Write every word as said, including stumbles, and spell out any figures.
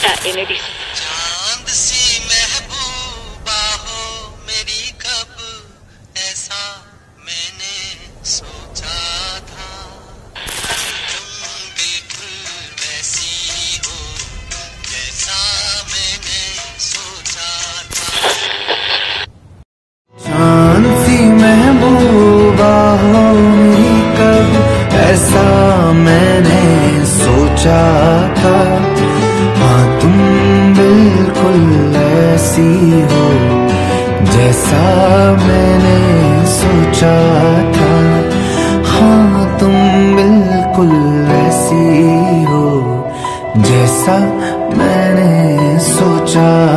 India in edition. चांद सी महबूबा हो मेरी, कब ऐसा मैंने सोचा था। तुम बिल्कुल वैसी हो जैसा मैंने सोचा था। चांद सी महबूबा हो मेरी, कब ऐसा मैंने सोचा था। हाँ तुम बिल्कुल ऐसी हो जैसा मैंने सोचा था। हाँ तुम बिल्कुल ऐसी हो जैसा मैंने सोचा